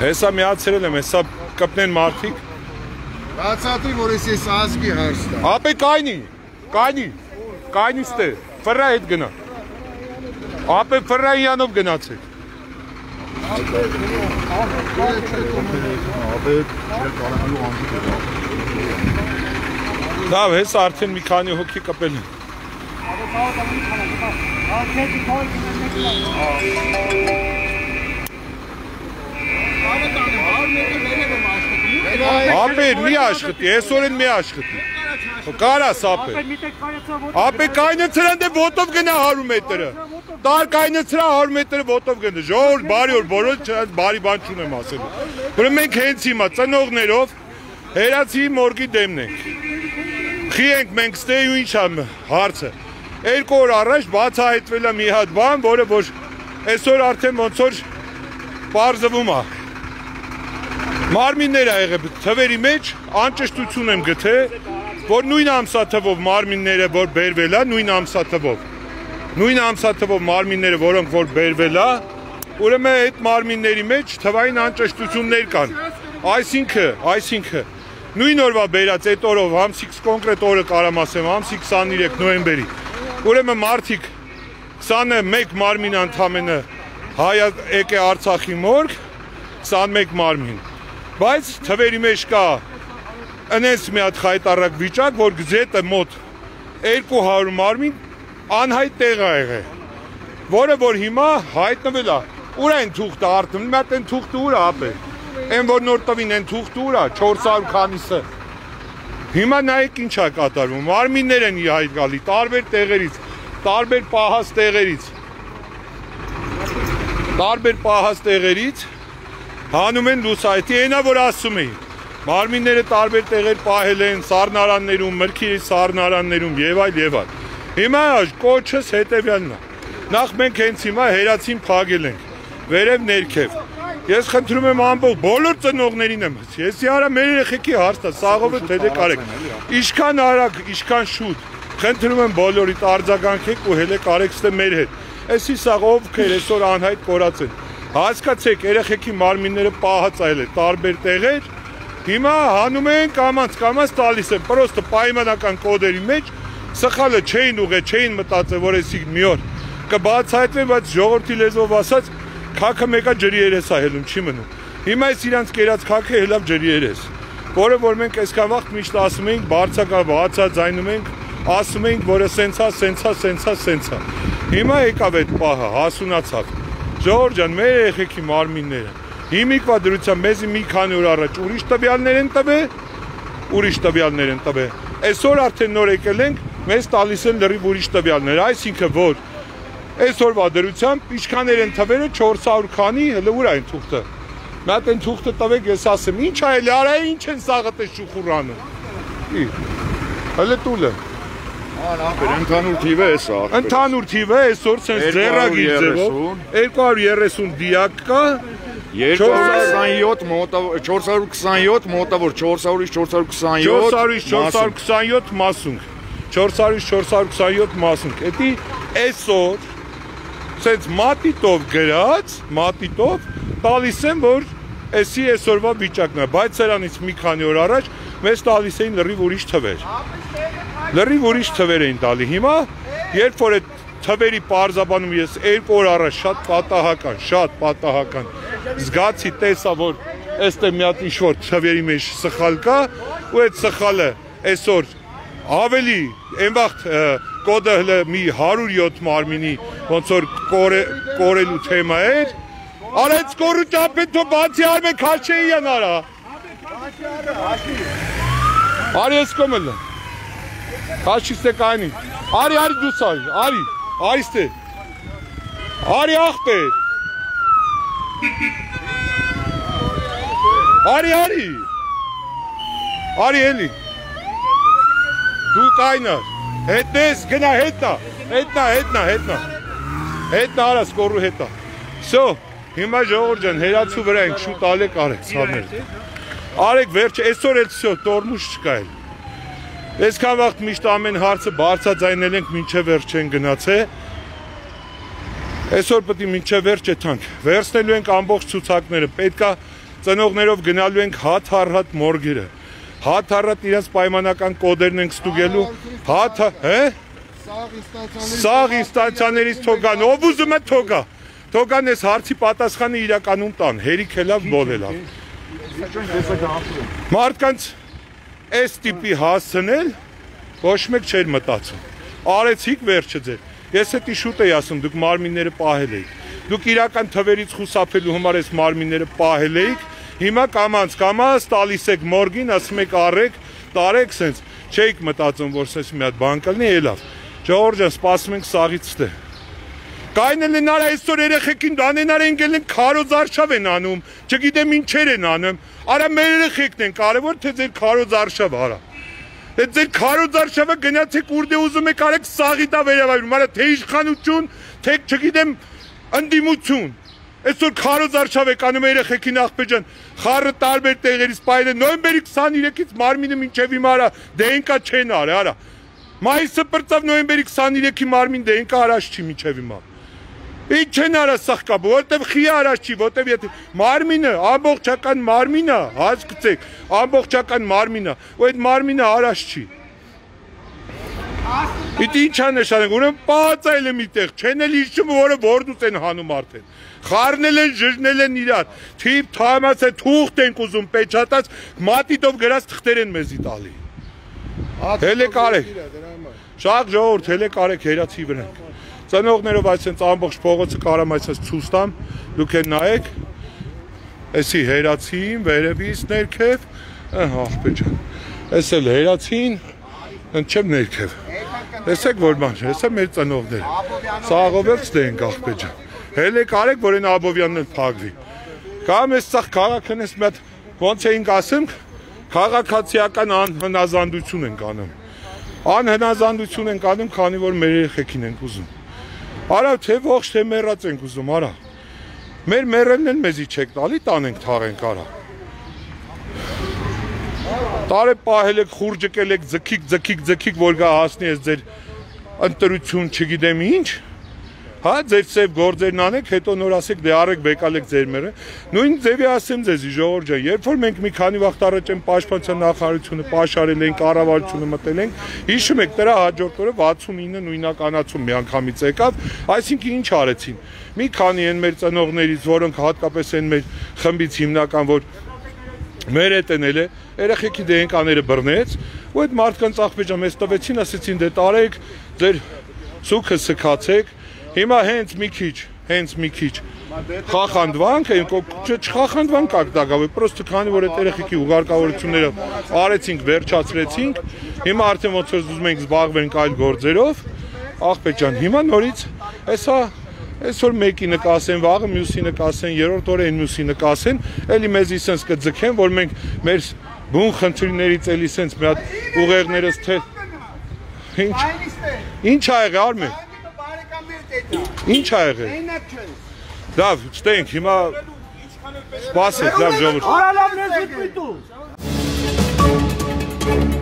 Հեսա միացրել եմ, հեսա կպնեն մարդիկ։ Բացատրի, որ ես ազգի հարցն եմ։ Ապե կայնի ստե, ֆռա հետ գնա։ Ապե ֆռայյանով գնացեք։ Լավ, հեսա արդեն մի քանի հոգի կպել են։ Ապեր մի աշխտի, այսօր են մի աշխտի։ Կարաս ապեր։ Ապեր կայնեցրան դե ոտով գնա 100 մետրը։ Տար կայնեցրա 100 մետրը ոտով գնա։ Ժողովուրդ բարի օր, բոլոր բարի բան չունեմ ասելու։ Ուրեմն մենք հենց հիմա ծնողներով հերացի մորգի դեմն ենք։ Խի ենք մենք ստե ու ինչ ամ հարցը։ 2 օր առաջ բացահայտվել է մի հատ բան, որը որ այսօր արդեն ոնց որ պարզվում է։ Մարմիններ ա եղել թվերի մեջ անճշտություն եմ գտել, որ նույն ամսաթվով մարմինները որ բերվել է, նույն ամսաթվով մարմինները, որոնք որ բերվել է, ուրեմն այդ մարմինների մեջ թվային անճշտություններ կան։ Այսինքն նույն օրվա բերած այդ օրով ամսի կոնկրետ օրը կարամ ասեմ, ամսի 23 նոյեմբերի։ Ուրեմն մարդիկ 21 մարմին ընդամենը եկե Արցախի մորգ, 21 մարմին։ Բայց թվերի մեջ կա ընես մի հատ խայտառակ վիճակ, որ գզետը մոտ 200 մարմին անհայտ տեղ ա եղել, որը որ հիմա հայտնվել է։ Ուր են թուղթը արդեն, մի հատ են թուղթը ուր ա ապե։ Են որ նոր տվին են թուղթը ուր ա, 400 քանիսը։ Հիմա նայեք ինչ ա կատարվում, մարմիններ են հայտ գալի, տարբեր տեղերից, տարբեր պահած տեղերից, հանում են լուսայթի, այնա որ ասում էի, մարմինները տարբեր տեղեր պահել են, սառնարաններում, մրգերի սառնարաններում եւ այլ։ Հիմա կոչս հետեւյալն է, նախ մենք հենց հիմա հերացին փակել ենք, վերև ներքև, ես խնդրում եմ ամբողջ բոլոր ծնողներին եմ, ես իարա մեր երեխեքի հարցն է, սաղովը թե կարեք, ինչքան արագ, ինչքան շուտ, խնդրում եմ բոլորիդ արձագանքեք ու հելեք արեք ստե մեր հետ, այսի սաղ ովքեր այսօր անհայտ կորած են, հասկացեք երեխեքի մարմինները պահած այլ է, տարբեր տեղեր, հիմա հանում են կամած տալիս են, պրոստը պայմանական կոդերի մեջ, սխալը չէին ուղե, չէին մտածել, որ էսի մի օր կբացահայտվեն, բայց ժողովրդի լեզվով ասած, քաքը մեկա ջրի երես ա հելում, չի մնում։ Հիմա այս իրանց կերած քաքը հելավ ջրի երես, որը որ մենք այսքան վաղ միշտ ասում էինք, բարձակա ձայնում ենք, ասում էինք, որը սենցա։ Հիմա եկավ այդ պահը, հասունացավ։ Ժողովուրդ ջան, մեր երեխեքի մարմինները հիմիկվա դրությամբ մեզի մի քանի օր առաջ ուրիշ տվյալներ են տվել։ Այսօր արդեն նոր եկել ենք, մեզ տալիս են լրիվ ուրիշ տվյալներ, այսինքն որ այսօրվա դրությամբ ինչքաներ են թվերը 400 քանի, հələ ուր այն թուղթը։ Մի հատ են թուղթը տվեք, ես ասեմ, ինչ ա էլի, արա ինչ են սաղըտ է շուխուրանը։ Հələ տուլը։ Ընդհանուր թիվը է սա։ Ընդհանուր թիվը այսօր սենց ձեռագիր ձևով 230 դիակ կա, 427 մոտավոր 427 մասունք, 427 մասունք, էդի այսօր սենց մատիտով գրած, տալիս են, որ էսի այսօրվա վիճակն է, բայց սրանից մի քանի օր առաջ մեզ տալիս էին լրիվ ուրիշ թվեր էին տալի, հիմա երբ որ այդ թվերի պարզաբանում ես 2 օր առաջ շատ պատահական զգացի տեսա, որ այստեղ մի հատ ինչ-որ թվերի մեջ սխալ կա ու այդ սխալը այսօր ավելի այն վաղտ կոդը հլը մի 107 մարմինի ոնց որ կորելու թեմա էր, արեց կորու ճապետ թո բացի արմեն քաշեի են արա արի ես կոմել քաշիստե կայնի արի դուս արի ստե արի աղբեր արի էլի դու կայնար հետնես գնա հետնա արաս կորու հետա սո հիմա ժողովուրդ ջան հերացու վրա ենք շուտ ալեք արեք արեք վերջ այսօր էլ սո տորմուշ չկա էլ այսքան վաղտ միշտ ամեն հարցը բարձրաձայնել ենք մինչև վերջ չեն գնացել այսօր պետք է մինչև վերջ եթանք վերցնելու ենք ամբողջ ցուցակները պետքա ծնողներով գնալու ենք հատ-հառատ մորգերը։ Հատ-հառատ իրենց պայմանական կոդերն ենք ստուգելու։ Սաղ ինստանցիաներից թողան, ով ուզում է թողա։ Թողան այս հարցի պատասխանը իրականում տան, հերիք է լավ, բոլ է լավ։ Մարդկանց այս տիպի հասցնել ոչ մեկ չէր մտածում։ Արեցիք վերջը ձեր։ Ես էդի շուտ էի ասում, դուք մարմինները պահել էիք։ Դուք իրական թվերից խուսափելու համար այս մարմինները պահել էիք։ Հիմա կամած տալիս եք մորգին, ասում եք առեք, տարեք սենց։ Չէիք մտածում, որ սենց մի հատ բան կլինի, էլավ։ Ժողովուրդ ջան, սպասում ենք սաղից ստե։ Կայնել են արա այսօր երեխեքին դանենար են գել են քարոզարշավ են անում, չգիտեմ ինչեր են անում։ Արա մեր երեխեքն են կարևոր, թե ձեր քարոզարշավ արա։ Այդ ձեր քարոզարշավը գնացեք ուր դե ուզում եք արեք սաղի տա վերավայրում, արա թե իշխանություն, թե չգիտեմ ընդդիմություն։ Այսօր քարոզարշավ եք անում երեխեքին աղբեջան, խառը տարբեր տեղերից պայել են, նոյեմբերի 23-ից մարմինը մինչև հիմա արա դենկա չեն արի, արա։ Մայիսը պրծավ նոյեմբերի 23-ի մարմին դենկա արած չի մինչև հիմա։ Ինչ չեն արա սաղկապը, որտև խիա արած չի, որտև եթե մարմինը, ամբողջական մարմինը, հասկացեք, ամբողջական մարմինը, ու այդ մարմինը արած չի։ Իտ ինչ է նշանենք, ուրեմն պահածայել եմ իտեղ, չեն էլ իշխում, որը որդուց են հանում արդեն։ Խառնել են, ժժնել են իրար, թիվ թամաց է թուղթ ենք ուզում, պեչատած, մատիտով գրած թղթեր են մեզի տալի։ Հել է կարեք, շաղ ժողորդ, հել է կարեք հերացի վրանք։ Ծնողներով այսենց ամբողջ փողոցը կարամ այսպես ցույց տամ, դուք են նայեք, էսի հերացին, վերևից ներքև, աղբեջան, էս էլ հերացին, չեմ ներքև, տեսեք որ բան, էս է մեր ծնողները, սաղով էլ ստենք աղբեջան, հել է կարեք, որ են Աբովյանն էլ փակվի, կամ ես սաղ քաղաքն ես մետ, ոնց էինք ասում, քաղաքացիական անհնազանդություն ենք անում, անհնազանդություն ենք անում, քանի որ մեր երեխեքին ենք ուզում, արա թե ողջ թե մեռած ենք ուզում, արա, մեր մեռելն են մեզի չեք տալի, տանենք թաղենք, արա, տարե պահել եք, խուր ջկել եք, ձգիք, որ գա հասնի ես ձեր ընտրություն չգիտեմ ինչ, հա, ձեր ծև գործերն անեք, հետո նոր ասեք, դե արեք բեկալեք ձեր մերը, նույն ձևի ասեմ ձեզի ժողովուրդ ջան, երբ որ մենք մի քանի վաղ առաջ են պաշտպանության նախարարությունը պաշարել ենք, կառավարությունը մտել ենք, հիշում եք դրա հաջորդ օրը 69 նույնականացում միանգամից եկավ, այսինքն ինչ արեցին, մի քանի են մեր ծնողներից, որոնք հատկապես են մեր խմբից հիմնական, որ մեր հետ են էլ է, երեխեքի դենկաները բռնեց, ու այդ մարդկանց աղբեջան մեզ տվեցին, ասեցին դե տարեք, ձեր սուքը սքացեք, հիմա հենց մի քիչ խախանդվանք, չխախանդվանք ակտագավը, պրոստը քանի որ այդ երեխեքի ուղարկավորությունները արեցինք, վերջացրեցինք, հիմա արդեն ոնց որ ուզում ենք զբաղվենք այլ գործերով, աղբեջան, հիմա նորից, այսօր մեկի նկասեն, վաղը մյուսի նկասեն, երրորդ օրը այն մյուսի նկասեն, էլի մեզի սենց կձգեն, որ մենք մեր բուն խնդիրներից էլի սենց մի հատ ուղեղներս թե ինչ ա եղել Արմեն Ինչ ա եղել Լավ, չտենք, հիմա սպասեք, լավ ժողովուրդ